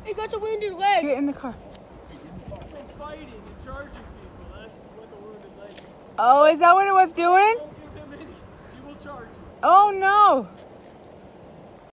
He got a wounded leg. Get in the car. From fighting and charging people. That's what the wounded leg is. Oh, is that what it was doing? Don't give him any. He will charge you. Oh no.